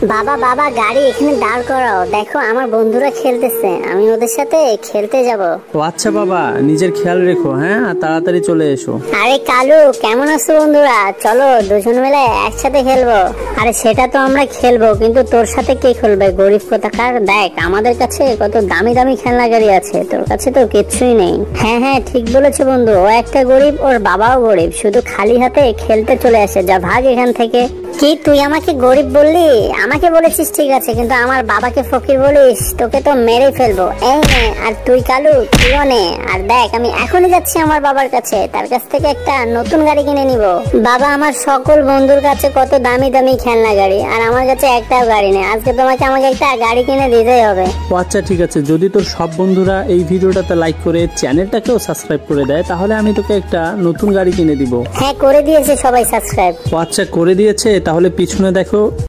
বাবা বাবা গাড়ি এখানে দাঁড় করাও, দেখো আমার বন্ধুরা খেলতেছে, আমি ওদের সাথে খেলতে যাব। ও আচ্ছা বাবা, নিজের খেয়াল রেখো, হ্যাঁ, আর তাড়াতাড়ি চলে এসো। আরে কালু, কেমন আছো বন্ধুরা? চলো দুজন মিলে একসাথে খেলবো। আরে সেটা তো আমরা খেলবো, কিন্তু তোর সাথে কে খেলবে? গরিব কোথাকার, দেখ আমাদের কাছে কত দামি দামি খেলনা গাড়ি আছে, তোর কাছে তো কিচ্ছুই নেই। হ্যাঁ হ্যাঁ ঠিক বলেছে বন্ধু, ও একটা গরিব, ওর বাবাও গরিব, শুধু খালি হাতে খেলতে চলে আসে। যা ভাগ এখান থেকে। কি তুই আমাকে গরিব বললি? আমাকে বলেছিস ঠিক আছে, কিন্তু আমার বাবাকে ফকির বলিস, তোকে তো মেরে ফেলবো। এই নে, আর তুই কালু তুইও নে। আর দেখ আমি এখনই যাচ্ছি আমার বাবার কাছে, তার কাছ থেকে একটা নতুন গাড়ি কিনে নিব। বাবা আমার সকল বন্ধুর কাছে কত দামি দামি খেলনা গাড়ি, আর আমার কাছে একটাও গাড়ি নেই। আজকে তোমাকে আমাকে একটা গাড়ি কিনে দিতেই হবে। ও আচ্ছা ঠিক আছে, যদি তোর সব বন্ধুরা এই ভিডিওটাতে লাইক করে চ্যানেলটাকেও সাবস্ক্রাইব করে দেয়, তাহলে আমি তোকে একটা নতুন গাড়ি কিনে দিব। হ্যাঁ করে দিয়েছে সবাই সাবস্ক্রাইব। ও আচ্ছা করে দিয়েছে, তাহলে পিছনে দেখো।